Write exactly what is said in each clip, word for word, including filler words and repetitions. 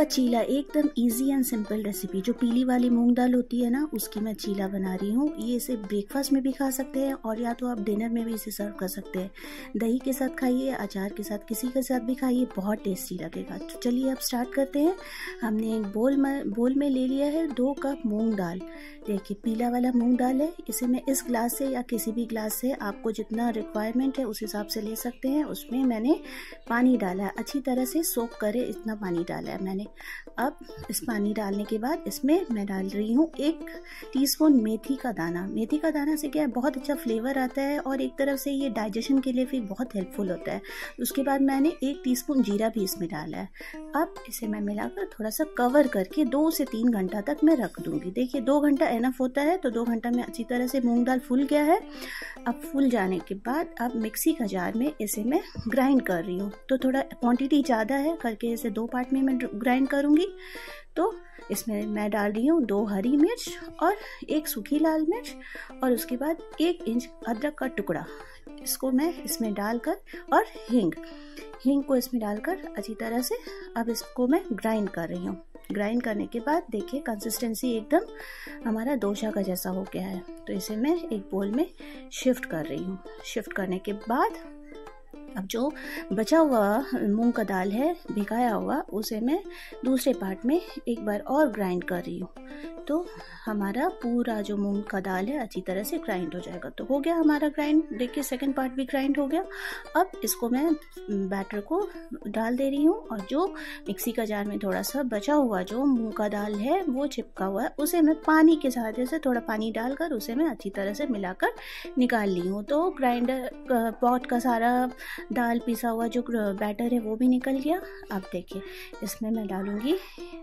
का चीला, एकदम easy and simple recipe. जो पीली वाली मूंग दाल होती है ना, उसकी मैं चीला बना रही हूँ। ये इसे ब्रेकफास्ट में भी खा सकते हैं और या तो आप डिनर में भी इसे सर्व कर सकते हैं। दही के साथ खाइए, अचार के साथ, किसी के साथ भी खाइए, बहुत टेस्टी लगेगा। तो चलिए अब स्टार्ट करते हैं। हमने एक बोल में बोल में ले लिया है दो कप मूंग दाल। देखिए पीला वाला मूंग दाल है, इसे मैं इस ग्लास से या किसी भी ग्लास से आपको जितना रिक्वायरमेंट है उस हिसाब से ले सकते हैं। उसमें मैंने पानी डाला है, अच्छी तरह से सोक करे इतना पानी डाला है मैंने। अब इस पानी डालने के बाद इसमें मैं डाल रही हूँ एक टीस्पून मेथी का दाना। मेथी का दाना से क्या है, बहुत अच्छा फ्लेवर आता है और एक तरफ से ये डाइजेशन के लिए भी बहुत हेल्पफुल होता है। उसके बाद मैंने एक टीस्पून जीरा भी इसमें डाला है। अब इसे मैं मिलाकर थोड़ा सा कवर करके दो से तीन घंटा तक मैं रख दूंगी। देखिए दो घंटा एनफ होता है, तो दो घंटा में अच्छी तरह से मूंग दाल फूल गया है। अब फूल जाने के बाद अब मिक्सी का जार में इसे मैं ग्राइंड कर रही हूँ। तो थोड़ा क्वांटिटी ज़्यादा है करके इसे दो पार्ट में मैं ग्राइंड करूँगी। तो इसमें मैं डाल रही हूँ दो हरी मिर्च और एक सूखी लाल मिर्च और उसके बाद एक इंच अदरक का टुकड़ा, इसको मैं इसमें डालकर, और हींग हींग को इसमें डालकर अच्छी तरह से अब इसको मैं ग्राइंड कर रही हूँ। ग्राइंड करने के बाद देखिए कंसिस्टेंसी एकदम हमारा डोसा का जैसा हो गया है। तो इसे मैं एक बोल में शिफ्ट कर रही हूँ। शिफ्ट करने के बाद अब जो बचा हुआ मूंग का दाल है भिगाया हुआ, उसे मैं दूसरे पार्ट में एक बार और ग्राइंड कर रही हूँ। तो हमारा पूरा जो मूंग का दाल है अच्छी तरह से ग्राइंड हो जाएगा। तो हो गया हमारा ग्राइंड। देखिए सेकंड पार्ट भी ग्राइंड हो गया। अब इसको मैं बैटर को डाल दे रही हूँ और जो मिक्सी का जार में थोड़ा सा बचा हुआ जो मूंग का दाल है वो चिपका हुआ है, उसे मैं पानी के साथ से थोड़ा पानी डालकर उसे मैं अच्छी तरह से मिलाकर निकाल ली हूँ। तो ग्राइंडर पॉट का सारा दाल पिसा हुआ जो बैटर है वो भी निकल गया। अब देखिए इसमें मैं डालूंगी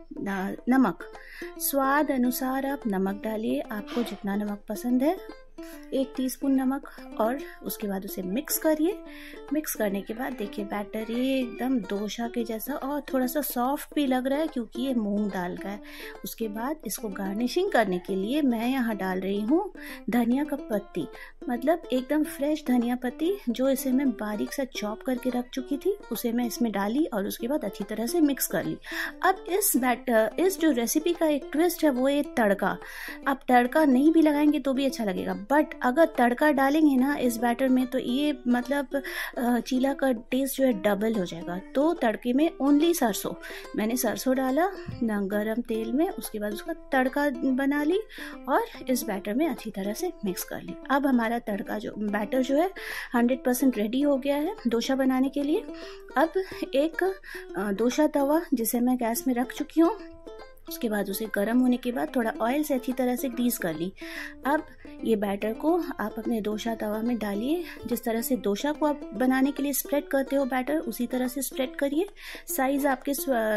नमक। स्वाद अनुसार आप नमक डालिए, आपको जितना नमक पसंद है, एक टीस्पून नमक, और उसके बाद उसे मिक्स करिए। मिक्स करने के बाद देखिए बैटर ये एकदम डोसा के जैसा और थोड़ा सा सॉफ्ट भी लग रहा है क्योंकि ये मूंग दाल का है। उसके बाद इसको गार्निशिंग करने के लिए मैं यहाँ डाल रही हूँ धनिया का पत्ती, मतलब एकदम फ्रेश धनिया पत्ती, जो इसे मैं बारीक सा चॉप करके रख चुकी थी, उसे मैं इसमें डाली और उसके बाद अच्छी तरह से मिक्स कर ली। अब इस बैटर इस जो रेसिपी का एक ट्विस्ट है वो ये तड़का। आप तड़का नहीं भी लगाएंगे तो भी अच्छा लगेगा, बट अगर तड़का डालेंगे ना इस बैटर में तो ये मतलब चीला का टेस्ट जो है डबल हो जाएगा। तो तड़के में ओनली सरसों, मैंने सरसों डाला ना गरम तेल में, उसके बाद उसका तड़का बना ली और इस बैटर में अच्छी तरह से मिक्स कर ली। अब हमारा तड़का जो बैटर जो है हंड्रेड परसेंट रेडी हो गया है डोसा बनाने के लिए। अब एक डोसा तवा जिसे मैं गैस में रख चुकी हूँ, उसके बाद उसे गर्म होने के बाद थोड़ा ऑयल से अच्छी तरह से ग्रीस कर ली। अब ये बैटर को आप अपने डोसा तवा में डालिए। जिस तरह से डोसा को आप बनाने के लिए स्प्रेड करते हो बैटर, उसी तरह से स्प्रेड करिए। साइज़ आपके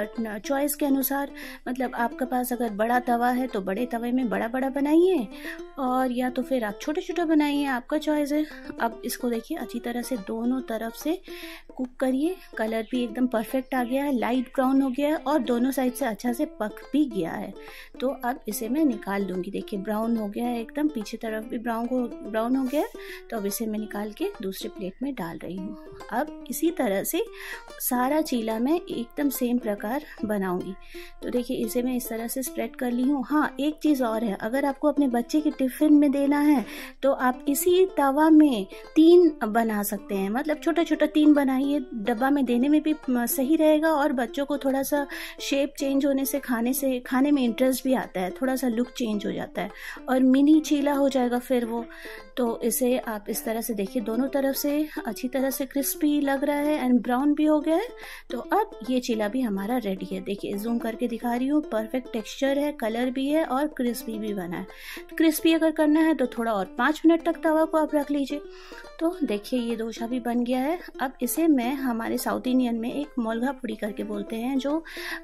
चॉइस के अनुसार, मतलब आपके पास अगर बड़ा तवा है तो बड़े तवे में बड़ा बड़ा बनाइए, और या तो फिर आप छोटे छोटे बनाइए, आपका चॉइस है। अब इसको देखिए अच्छी तरह से दोनों तरफ से कुक करिए। कलर भी एकदम परफेक्ट आ गया है, लाइट ब्राउन हो गया है और दोनों साइड से अच्छा से पक भी गया है। तो अब इसे मैं निकाल लूँगी। देखिए ब्राउन हो गया है एकदम, पीछे तरफ भी ब्राउन को ब्राउन हो गया है। तो अब इसे मैं निकाल के दूसरे प्लेट में डाल रही हूँ। अब इसी तरह से सारा चीला मैं एकदम सेम प्रकार बनाऊंगी। तो देखिए इसे मैं इस तरह से स्प्रेड कर ली हूँ। हाँ, एक चीज़ और है, अगर आपको अपने बच्चे के टिफिन में देना है तो आप इसी तवा में तीन बना सकते हैं, मतलब छोटा छोटा तीन बनाइए, डब्बा में देने में भी सही रहेगा और बच्चों को थोड़ा सा शेप चेंज होने से खाने से खाने में इंटरेस्ट भी आता है, थोड़ा सा लुक चेंज हो जाता है और मिनी चीला हो जाएगा फिर वो। तो इसे आप इस तरह से देखिए दोनों तरफ से अच्छी तरह से क्रिस्पी लग रहा है एंड ब्राउन भी हो गया है। तो अब ये चीला भी हमारा रेडी है। देखिए जूम करके दिखा रही हूँ, परफेक्ट टेक्सचर है, कलर भी है और क्रिस्पी भी बना है। क्रिस्पी अगर करना है तो थोड़ा और पाँच मिनट तक तवा को आप रख लीजिए। तो देखिए ये डोसा भी बन गया है। अब इसे मैं, हमारे साउथ इंडियन में एक मोलगा पुड़ी करके बोलते हैं, जो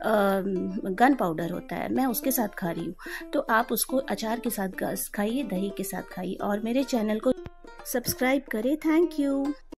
गन पाउडर होता है, मैं उसके साथ खा रही हूँ। तो आप उसको अचार के साथ खाइए, दही के साथ खाइए और मेरे चैनल को सब्सक्राइब करें। Thank you.